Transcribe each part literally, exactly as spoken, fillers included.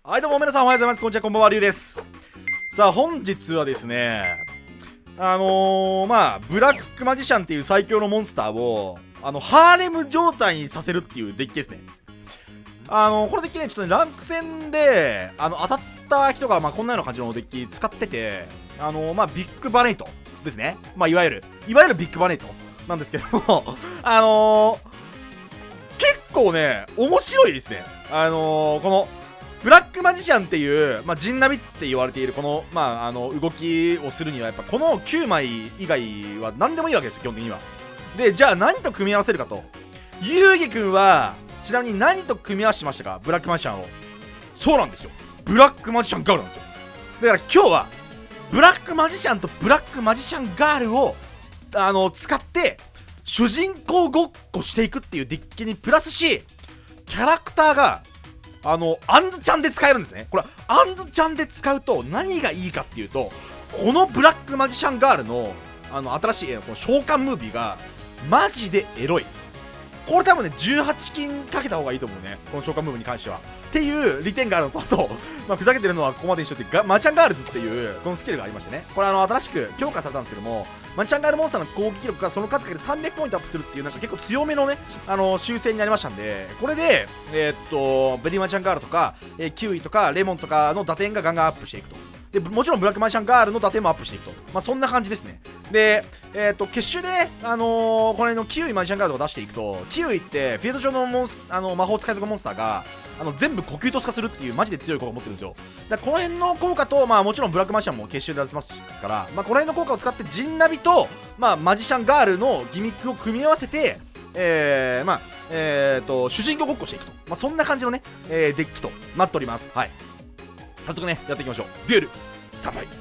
はい、どうも皆さんおはようございます。こんにちは、こんばんは、りゅうです。さあ、本日はですね、あのー、まあ、ブラックマジシャンっていう最強のモンスターを、あの、ハーレム状態にさせるっていうデッキですね。あのー、このデッキね、ちょっとね、ランク戦で、あの、当たった人が、まあ、こんなような感じのデッキ使ってて、あのー、まあ、ビッグバネイトですね。まあ、いわゆる、いわゆるビッグバネイトなんですけども、あのー、結構ね、面白いですね。あのー、この、ブラックマジシャンっていう、まあ、ジンナビって言われているこの、まあ、あの動きをするにはやっぱこのきゅうまい以外は何でもいいわけですよ、基本的には。で、じゃあ何と組み合わせるかと。ゆうぎくんはちなみに何と組み合わせしましたか、ブラックマジシャンを。そうなんですよ、ブラックマジシャンガールなんですよ。だから今日はブラックマジシャンとブラックマジシャンガールをあの使って主人公ごっこしていくっていうデッキにプラスし、キャラクターがあの、アンズちゃんで使えるんですね。これ、アンズちゃんで使うと何がいいかっていうと、このブラックマジシャンガールの、あの、新しい、この召喚ムービーが、マジでエロい。これ多分ね、じゅうはち金かけた方がいいと思うね。この召喚ムービーに関しては。っていう利点があるのと、あと、まあ、ふざけてるのはここまで一緒ってマジシャンガールズっていう、このスキルがありましてね。これあの、新しく強化されたんですけども、マジシャンガールモンスターの攻撃力がその数かけてさんびゃくポイントアップするっていう、なんか結構強めのね、あの、修正になりましたんで、これで、えー、っと、ベリーマジシャンガールとか、えー、キウイとかレモンとかの打点がガンガンアップしていくと。でもちろんブラックマジシャンガールの打点もアップしていくと。まあそんな感じですね。で、えっ、ー、と、決勝でね、あのー、これのキウイマジシャンガールを出していくと、キウイってフィールド上のモンスあの魔法使い属モンスターが、あの全部呼吸と化するっていうマジで強い効果を持ってるんですよ。だからこの辺の効果と、まあもちろんブラックマジシャンも決勝で出せますから、まあこの辺の効果を使ってジンナビと、まあマジシャンガールのギミックを組み合わせて、えー、まあ、えーと、主人公ごっこしていくと。まあそんな感じのね、えー、デッキとなっております。はい。早速ね、やっていきましょう。デュエル、スタンバイ。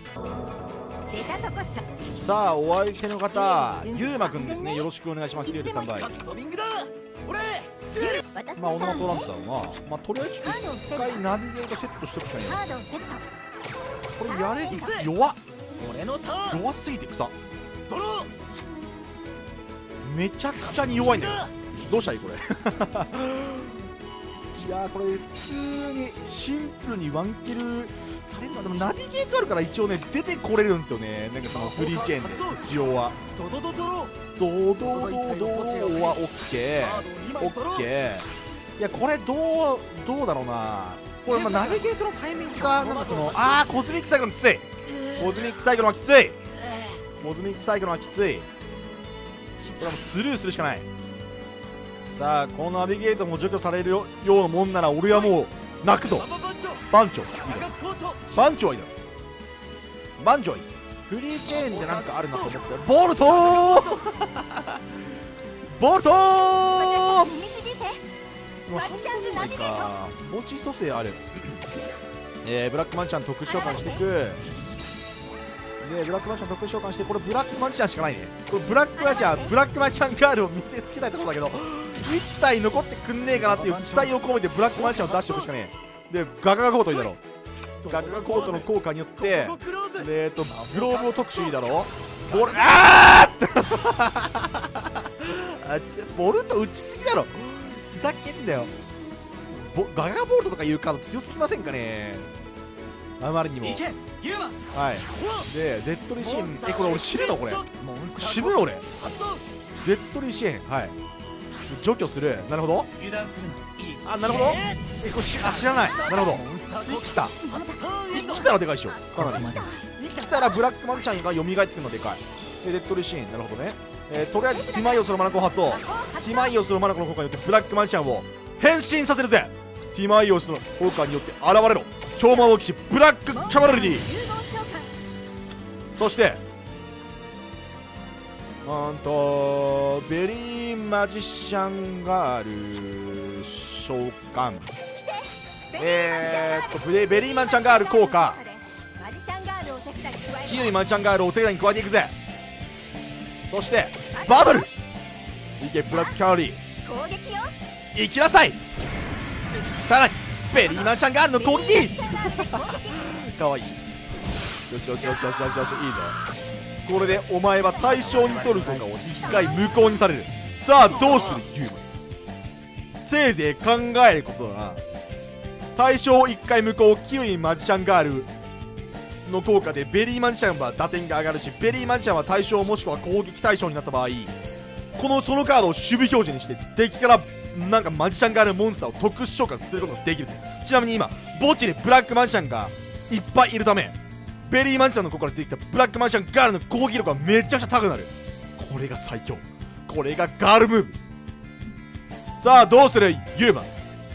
さあ、お相手の方、ゆうまくんですね。よろしくお願いします。デュエルスタンバイ。まあ、オノマトランスだろうな。まあ、とりあえずちょっと一回ナビゲートセットしとくしかねえ。これやれ、弱っ。弱すぎて草。めちゃくちゃに弱いんだよ。どうしたらいいこれ。いやー、これ普通にシンプルにワンキルされるのは、でもナビゲートあるから一応ね出てこれるんですよね。なんかそのフリーチェーンで一応はドドドドドドドはオッケーオッケー。いやこれどうどうだろうな。これまあナビゲートのタイミングがなんかそのあーコズミックサイクルのきつい。コズミックサイクルはきつい。コズミックサイクルはきつい。これはもうスルーするしかない。さあこのナビゲートも除去されるようなもんなら俺はもう泣くぞ。番長番長はいいだろ。番長はいい。フリーチェーンでなんかあるなと思ってボルトーボルトーマジシャンズナビゲート持ち蘇生ある。えー、ブラックマジシャン特殊召喚していく。でブラックマジシャン特殊召喚して、これブラックマジシャンしかないね。これブラックマジシャンブラックマジシャンガールを見せつけたいところだけどいったい残ってくんねえかなっていう期待を込めてブラックマジシャンを出しておくしかねえ。でガガガコートいいだろ。ガガガコートの効果によってえっとグローブを特殊いいだろ。ボルあーボルト打ちすぎだろ。ふざけんだよ。ガガガボルトとかいうカード強すぎませんかね、あまりにも。はいでデッドリーシーン、えこれ俺死ぬのこれ死ぬの俺。デッドリーシーンはい除去する。なるほど。あなるほど。えこれしあ知らない。なるほど。生きた生きたらでかいでしょかなり。生きたらブラックマジシャンが蘇ってくるのでかい。でデッドリーシーンなるほどね。えー、とりあえずティマイオスのマナコを発動。ティマイオスのマナコの効果によってブラックマジシャンを変身させるぜ。ティマイオスの効果によって現れろ超魔王騎士ブラックキャバルリー。そしてうんとベリーマジシャンガール召喚。えーっとベリーマジシャンガール効果。キウイマジシャンガールをお手札に加えていくぜ。そしてバトルいけブラックキャバルリー行きなさい。さらにベリーマジシャンガールの攻撃かわいい。よしよしよしよしよしよしいいぞ。これでお前は対象に取る効果を一回無効にされる。さあどうするユーマ。せいぜい考えることだな。 対象いっかい無効キウイマジシャンガールの効果でベリーマジシャンは打点が上がるし、ベリーマジシャンは対象もしくは攻撃対象になった場合、このそのカードを守備表示にして敵からなんかマジシャンガールモンスターを特殊召喚することができる。ちなみに今墓地にブラックマジシャンがいっぱいいるため、ベリーマジシャンのここから出てきたブラックマジシャンガールの攻撃力がめちゃくちゃ高くなる。これが最強、これがガールムーブ。さあどうするユーマ。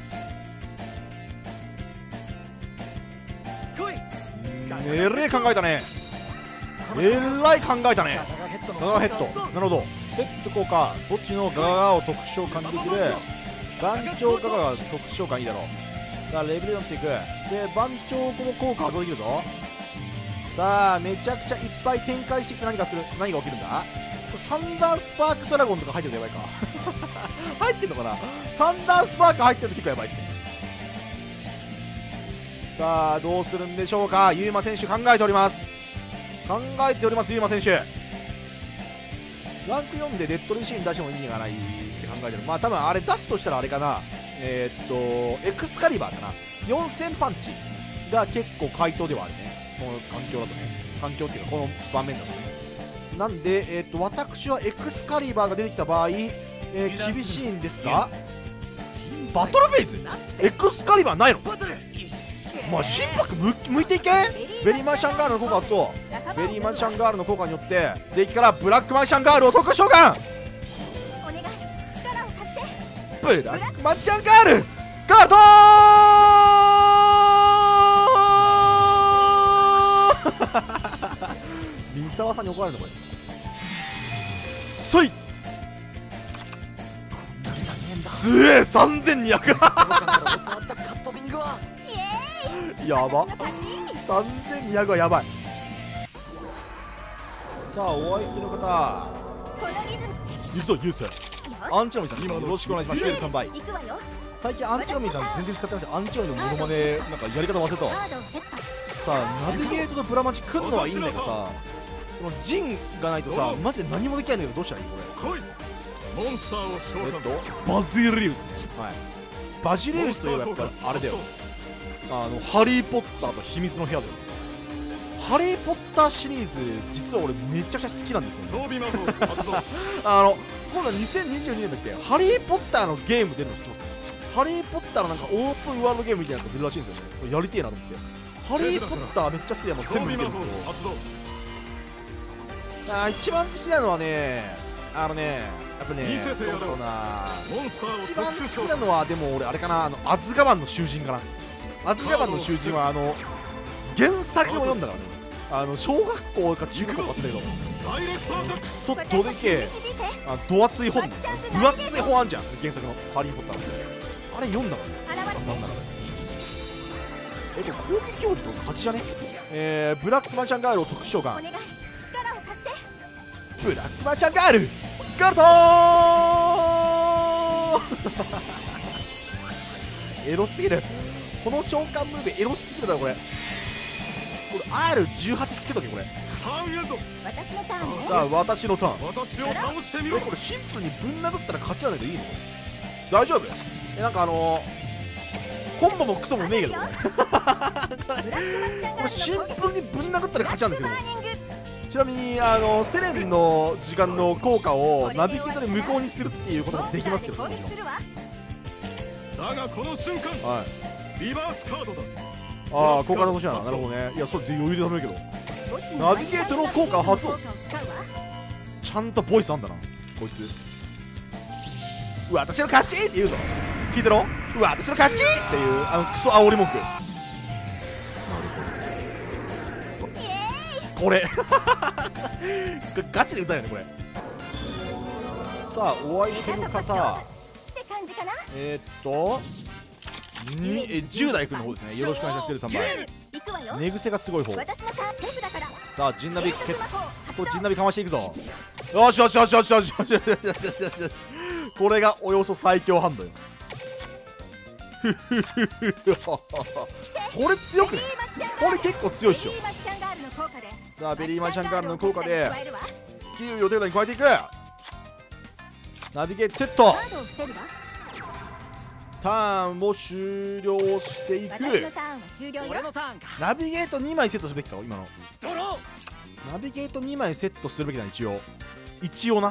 えらい考えたね、えらい考えたね。ガガヘッド、なるほど。ヘッド効果、墓地のガガガを特殊召喚できる。番長ガガが特殊召喚いいだろう。さあレベルよんっていく。で番長効果はどうできるぞ。さあめちゃくちゃいっぱい展開してきて何がする、何が起きるんだ。これサンダースパークドラゴンとか入ってるとやばいか入ってんのかな。サンダースパーク入ってると結構やばいですね。さあどうするんでしょうか。ユーマ選手考えております考えておりますユーマ選手。ランクよんでデッドリシーン出しても意味がないって考えてる。まあ多分あれ出すとしたらあれかな、えー、っとエクスカリバーかな。よんせんパンチが結構回答ではあるね、この環境だとね。環境っていうかこの場面だとね。なんで、えー、っと私はエクスカリバーが出てきた場合、えー、厳しいんですが、バトルフェイズエクスカリバーないの。まあ心拍む向いていけ。ベリーマジシャンガールの効果を発動。ベリーマジシャンガールの効果によってデッキからブラックマジシャンガールを特殊召喚。ブラックマジシャンガールガードー三沢さんに怒られるのこれ。そいつえさんぜんにひゃくやばさんぜんにひゃくはやばい。さあお相手の方行くぞユース。アンチョロミさんよろしくお願いします。スケールさんばい。最近アンチョロミさん全然使ってなくて、アンチョロミのモノマネなんかやり方忘れたわ。さあナビゲートとブラマチ来るのはいいんだけどさ、このジンがないとさマジで何もできないんだけどどうしたらいいこれ。モンスターを召喚。えっとバズリウスね。はい、バジリウスといえばやっぱあれだよ、あのハリー・ポッターと秘密の部屋だよ。ハリー・ポッターシリーズ実は俺めちゃくちゃ好きなんですよ、ね、あの今度はにせんにじゅうにねんだっけ、ハリー・ポッターのゲーム出るの知ってます？ハリー・ポッターのなんかオープンワールドゲームみたいなやつが出るらしいんですよね。これやりてえなと思って、ハリー・ポッターめっちゃ好きでもう全部見てるんですけど、あ一番好きなのはね、あのねやっぱねどうだろうな、一番好きなのはでも俺あれかな、あのアズガバンの囚人かな。アズガバンの囚人はあの原作も読んだからね、あの小学校か中学校か忘れたけどクソどでけえあど厚い本ですね、分厚い本あんじゃん原作のハリー・ポッターあれ読んだからね。なんだろうえっと攻撃王子と勝ちじゃね。えー、ブラックマンシャンガールを特殊召喚。ブラックマンシャンガールガルトーエロすぎるこの召喚ムーブ、エロすぎるだろこれ。これ アールじゅうはち つけとけこれ。さあ私のターン。私を倒してみろ。これシンプルにぶん殴ったら勝ちなんだけどいいの？大丈夫？えなんかあのー、コンボもクソもねえけどこれシンプルにぶん殴ったら勝ちなんですけど。ちなみにあのセレンの時間の効果をナビゲートで無効にするっていうことができますけど、もちろんだがこの瞬間、はい、リバースカードだ。ああ効果で欲しいな。なるほどね。いやそれ余裕で食べるけどナビゲートの効果は発動。ちゃんとボイスあんだなこいつ。私の勝ちって言うぞ。聞いてろ。私の勝ちっていうあのクソ煽り文句。これガチでうざいよねこれ。さあお相手の方えー、っとにえじゅう代くんの方ですね。よろしくお願いします。テルさんばい寝癖がすごい方。さあジンナビこれジンナビかましていくぞ。よしよしよしよしよしよしよしよしよしよしよしこれがおよそ最強ハンドよこれ強くね。これ結構強いっしょ。さあベリーマンシャンガールの効果でキウイを手札に加えていく。ナビゲートセットターンを終了していく。ナビゲートにまいセットすべきか今の。ナビゲートにまいセットするべきだ一応一応な。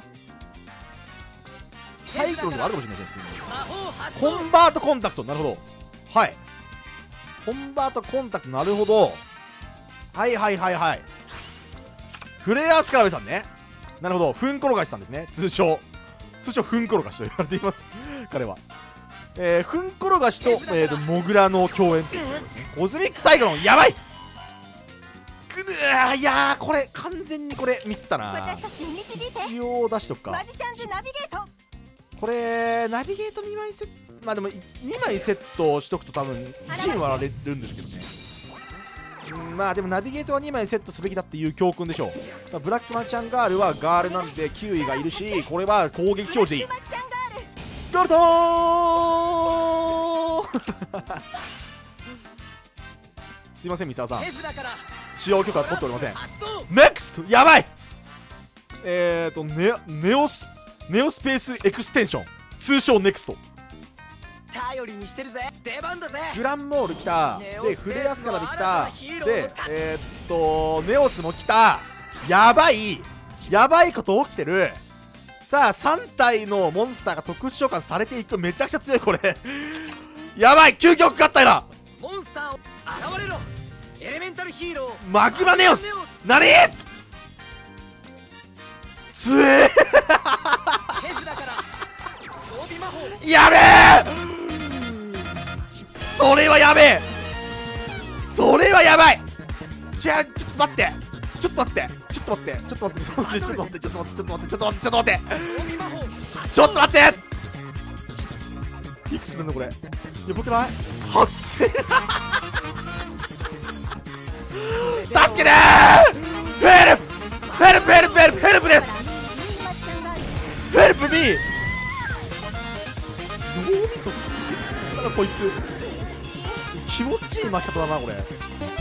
サイクロンとかあるかもしれないですね。コンバートコンタクト、なるほど。はい、コンバートコンタクト、なるほど。はいはいはいはい。フレアスカラベさんね。なるほど、フンコロガシさんですね。通称通称フンコロガシと言われています彼は。えー、フンコロガシと、えー、とモグラの共演ということですね。コズミックサイクロンやばい。くぬー、いやーこれ完全にこれミスったな。一応出しとくか。これナビゲートにまいセット、まあでもにまいセットしとくと多分いちに割られるんですけどね。うん、まあでもナビゲートはにまいセットすべきだっていう教訓でしょう。ブラックマジシャンガールはガールなんでキウイがいるし、これは攻撃表示いい。ガルトーすいません三沢さん、使用許可取っておりません。ネクストやばい。えーとネネオスネオスペースエクステンション、通称ネクスト。 頼りにしてるぜ、出番だぜ。 グランモール来た。でフレアスカラで来た。でえー、っとネオスも来た。やばいやばいこと起きてる。さあさん体のモンスターが特殊召喚されていく。めちゃくちゃ強いこれやばい、究極合体だ。 モンスターを現れろ、エレメンタルヒーローマグマネオス。なにつえやべえ、それはやべえ、それはやばい。じゃあちょっと待ってちょっと待ってちょっと待ってちょっと待ってちょっと待ってちょっと待ってちょっと待ってちょっと待ってちょっと待ってちょっと待ってちょっと待っていくつなんだこれ。やばくない？はっせん助けてー。ヘルプヘルプヘルプヘルプヘルプです。ヘルプミー。脳みそいくつなんだこいつ。気持ちいい負け方だなこれ。